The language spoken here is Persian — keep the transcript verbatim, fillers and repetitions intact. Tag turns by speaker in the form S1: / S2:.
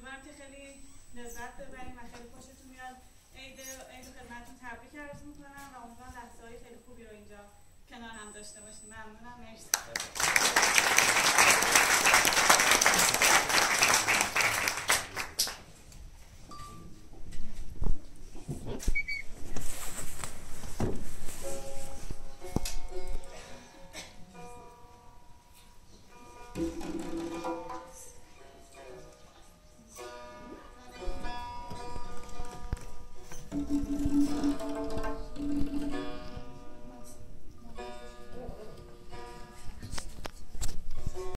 S1: امیدوارم که خیلی لذت ببریم و خیلی خوشتون میاد. عید عید خدمتتون تبریک عرض میکنم و امیدوارم لحظه‌های خیلی خوبی رو اینجا کنار هم داشته باشیم. ممنونم. مرسی.